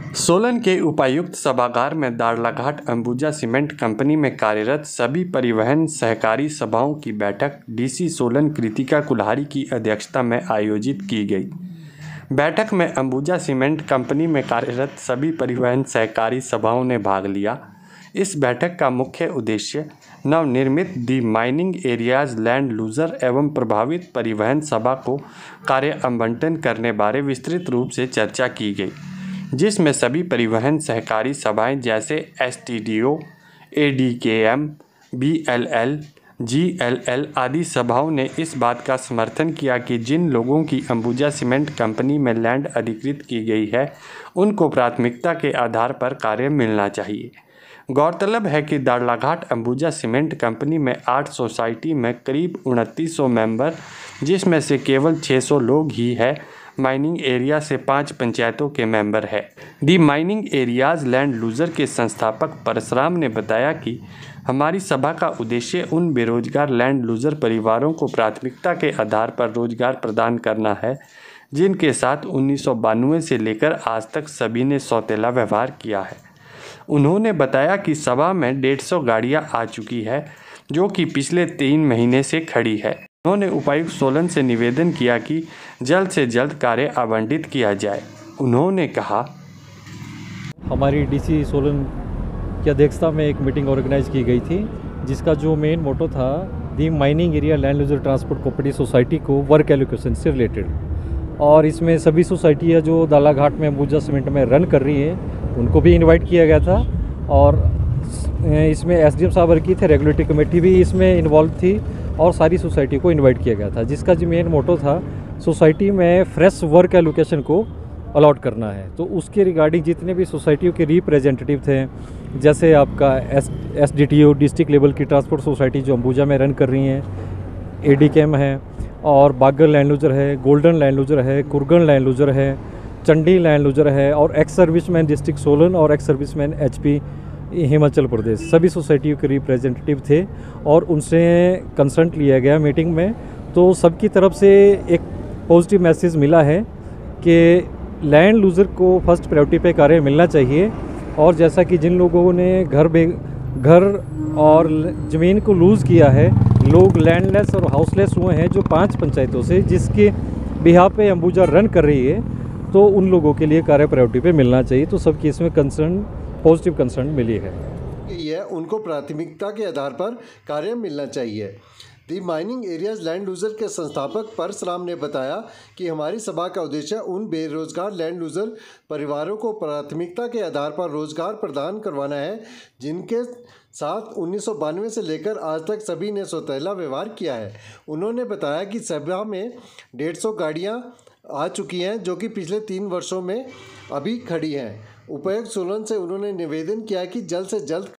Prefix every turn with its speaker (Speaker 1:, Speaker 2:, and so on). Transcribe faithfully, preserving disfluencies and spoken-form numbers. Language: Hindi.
Speaker 1: सोलन के उपायुक्त सभागार में दाड़लाघाट अंबुजा सीमेंट कंपनी में कार्यरत सभी परिवहन सहकारी सभाओं की बैठक डीसी सोलन कृतिका कुल्हारी की अध्यक्षता में आयोजित की गई। बैठक में अंबुजा सीमेंट कंपनी में कार्यरत सभी परिवहन सहकारी सभाओं ने भाग लिया। इस बैठक का मुख्य उद्देश्य नवनिर्मित the mining areas land loser एवं प्रभावित परिवहन सभा को कार्य आवंटन करने बारे विस्तृत रूप से चर्चा की गई, जिसमें सभी परिवहन सहकारी सभाएं जैसे S T D O, A D K M, B L L, G L L आदि सभाओं ने इस बात का समर्थन किया कि जिन लोगों की अंबुजा सीमेंट कंपनी में लैंड अधिकृत की गई है, उनको प्राथमिकता के आधार पर कार्य मिलना चाहिए। गौरतलब है कि दाड़लाघाट अंबुजा सीमेंट कंपनी में आठ सोसाइटी में करीब उनतीस सौ मेंबर, जिसमें से केवल छह सौ लोग ही है माइनिंग एरिया से पांच पंचायतों के मेंबर है। The mining areas land loser के संस्थापक परशुराम ने बताया कि हमारी सभा का उद्देश्य उन बेरोजगार लैंड लूजर परिवारों को प्राथमिकता के आधार पर रोजगार प्रदान करना है, जिनके साथ उन्नीस सौ बानवे से लेकर आज तक सभी ने सौतेला व्यवहार किया है। उन्होंने बताया कि सभा में डेढ़ सौ गाड़ियाँ आ चुकी है, जो कि पिछले तीन महीने से खड़ी है। उन्होंने उपायुक्त सोलन से निवेदन किया कि जल्द से जल्द कार्य आवंटित किया जाए। उन्होंने कहा,
Speaker 2: हमारी डीसी सोलन की अध्यक्षता में एक मीटिंग ऑर्गेनाइज की गई थी, जिसका जो मेन मोटो था the mining area land user transport cooperative society को वर्क एलोकेशन से रिलेटेड। और इसमें सभी सोसाइटियाँ जो दाड़लाघाट में अंबुजा सीमेंट में रन कर रही हैं, उनको भी इन्वाइट किया गया था। और इसमें एस डी एम साहब की थे, रेगुलेटरी कमेटी भी इसमें इन्वॉल्व थी और सारी सोसाइटी को इनवाइट किया गया था, जिसका जो मेन मोटो था सोसाइटी में फ्रेश वर्क एलोकेशन को अलॉट करना है। तो उसके रिगार्डिंग जितने भी सोसाइटियों के रिप्रेजेंटेटिव थे, जैसे आपका S S D T O district level की ट्रांसपोर्ट सोसाइटी जो अंबुजा में रन कर रही हैं, ए डी के एम है और बागर लैंड लूजर है, गोल्डन लैंड लूजर है, कुरगन लैंड लूजर है, चंडी लैंड लूजर है और एक्स सर्विसमैन डिस्ट्रिक्ट सोलन और ex serviceman H P Himachal Pradesh, सभी सोसाइटियों के रिप्रेजेंटेटिव थे और उनसे कंसर्न लिया गया मीटिंग में। तो सबकी तरफ से एक पॉजिटिव मैसेज मिला है कि लैंड लूजर को फर्स्ट प्रायोरिटी पे कार्य मिलना चाहिए। और जैसा कि जिन लोगों ने घर बे घर और ज़मीन को लूज़ किया है, लोग लैंडलेस और हाउसलेस हुए हैं जो पांच पंचायतों से, जिसके बिहाफ पे अंबुजा रन कर रही है, तो उन लोगों के लिए कार्य प्रायोरिटी पे मिलना चाहिए। तो सबकी इसमें कंसर्न पॉजिटिव कंसर्न मिली है।
Speaker 3: यह उनको प्राथमिकता के आधार पर कार्य मिलना चाहिए। The mining areas land loser के संस्थापक परशुराम ने बताया कि हमारी सभा का उद्देश्य उन बेरोजगार लैंड लूजर परिवारों को प्राथमिकता के आधार पर रोजगार प्रदान करवाना है, जिनके साथ उन्नीस सौ बानवे से लेकर आज तक सभी ने सौतेला व्यवहार किया है। उन्होंने बताया कि सभा में डेढ़ सौ गाड़ियाँ आ चुकी हैं, जो कि पिछले तीन वर्षों में अभी खड़ी हैं। उपायुक्त सोलन से उन्होंने निवेदन किया कि जल्द से जल्द